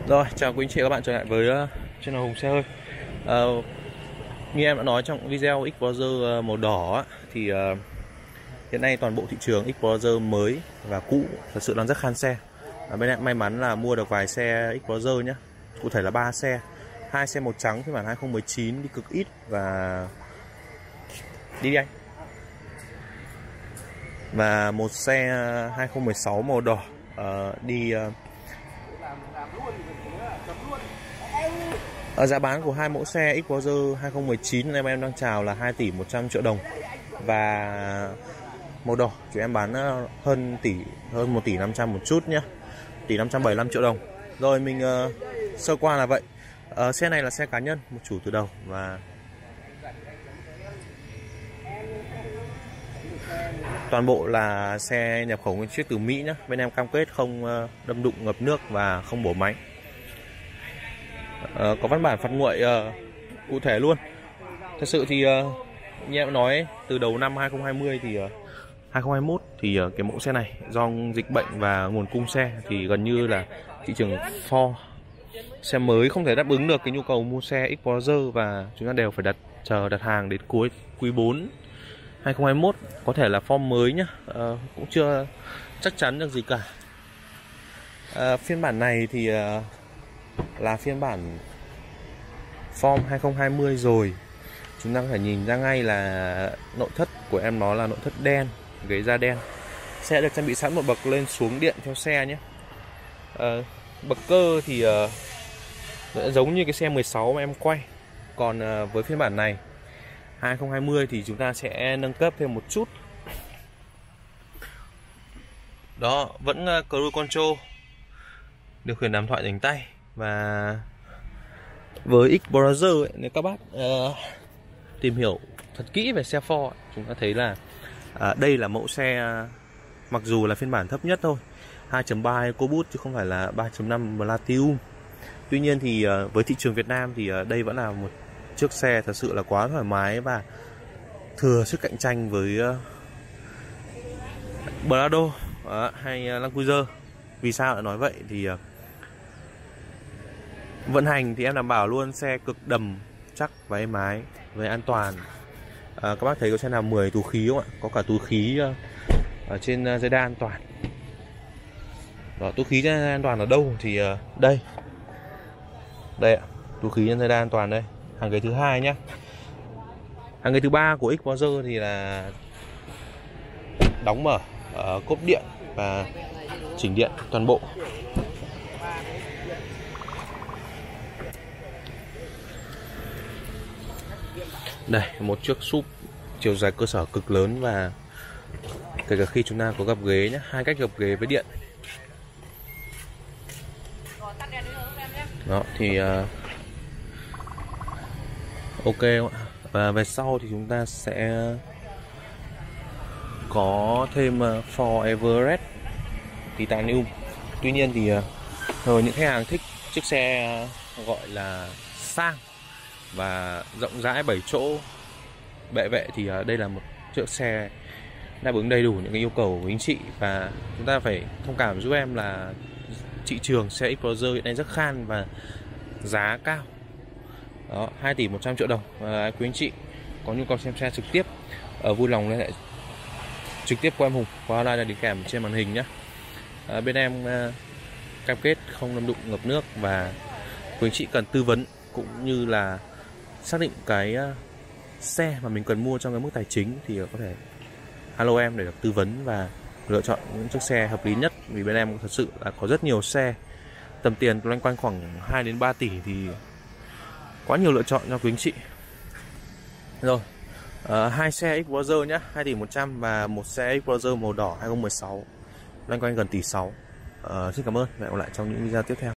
Rồi, chào quý anh chị và các bạn trở lại với channel Hùng Xe Hơi. Như em đã nói trong video Explorer màu đỏ á, thì hiện nay toàn bộ thị trường Explorer mới và cũ thật sự đang rất khan xe. Bên em may mắn là mua được vài xe Explorer nhé. Cụ thể là 3 xe, 2 xe màu trắng phiên bản 2019 đi cực ít và đi anh. Và một xe 2016 màu đỏ đi giá bán của hai mẫu xe Explorer 2019 em đang chào là 2 tỷ 100 triệu đồng. Và màu đỏ chúng em bán hơn 1 tỷ 500 một chút nhé, tỷ 575 triệu đồng. Rồi mình sơ qua là vậy. Xe này là xe cá nhân, một chủ từ đầu và toàn bộ là xe nhập khẩu nguyên chiếc từ Mỹ nhé. Bên em cam kết không đâm đụng, ngập nước và không bổ máy. Có văn bản phạt nguội cụ thể luôn. Thật sự thì như em nói, từ đầu năm 2020 thì 2021 thì cái mẫu xe này do dịch bệnh và nguồn cung xe thì gần như là thị trường Ford xe mới không thể đáp ứng được cái nhu cầu mua xe Explorer, và chúng ta đều phải chờ đặt hàng đến cuối quý 4 2021. Có thể là form mới nhá, cũng chưa chắc chắn được gì cả. Phiên bản này thì là phiên bản form 2020 rồi. Chúng ta có thể nhìn ra ngay là nội thất của em nó là nội thất đen, ghế da đen. Xe được trang bị sẵn một bậc lên xuống điện theo xe nhé. Bậc cơ thì giống như cái xe 16 mà em quay. Còn với phiên bản này 2020 thì chúng ta sẽ nâng cấp thêm một chút. Đó, vẫn cruise control, điều khiển đàm thoại đánh tay. Và với Explorer ấy, nếu các bác tìm hiểu thật kỹ về xe Ford, chúng ta thấy là đây là mẫu xe mặc dù là phiên bản thấp nhất thôi, 2.3 EcoBoost chứ không phải là 3.5 Platinum. Tuy nhiên thì với thị trường Việt Nam thì đây vẫn là một chiếc xe thật sự là quá thoải mái và thừa sức cạnh tranh với Prado hay Land Cruiser. Vì sao lại nói vậy thì vận hành thì em đảm bảo luôn, xe cực đầm, chắc và êm ái về an toàn. Các bác thấy có xe nào 10 túi khí không ạ? Có cả túi khí ở trên dây đai an toàn. Đó, túi khí trên dây đai an toàn ở đâu thì đây ạ, túi khí trên dây đai an toàn đây, hàng ghế thứ hai nhé. Hàng ghế thứ ba của Explorer thì là đóng mở cốp điện và chỉnh điện toàn bộ. Đây, một chiếc súp chiều dài cơ sở cực lớn, và kể cả khi chúng ta có gập ghế nhé, 2 cách gập ghế với điện. Đó thì ok không ạ? Và về sau thì chúng ta sẽ có thêm Ford Everest Titanium. Tuy nhiên thì những khách hàng thích chiếc xe gọi là sang và rộng rãi 7 chỗ bệ vệ thì đây là một chiếc xe đáp ứng đầy đủ những cái yêu cầu của anh chị. Và chúng ta phải thông cảm giúp em là thị trường xe Explorer hiện nay rất khan và giá cao. Đó, 2 tỷ 100 triệu đồng. Quý anh chị có nhu cầu xem xe trực tiếp, vui lòng liên hệ trực tiếp qua em Hùng qua hotline đi kèm trên màn hình nhé. Bên em cam kết không đâm đụng, ngập nước, và quý anh chị cần tư vấn cũng như là xác định cái xe mà mình cần mua trong cái mức tài chính thì có thể alo em để được tư vấn và lựa chọn những chiếc xe hợp lý nhất. Vì bên em thật sự là có rất nhiều xe tầm tiền loanh quanh khoảng 2 đến 3 tỷ thì quá nhiều lựa chọn cho quý anh chị. Rồi, 2 xe Explorer nhé, 2 tỷ 100 và một xe Explorer màu đỏ 2016 loanh quanh gần tỷ 6. Xin cảm ơn và hẹn gặp lại trong những video tiếp theo.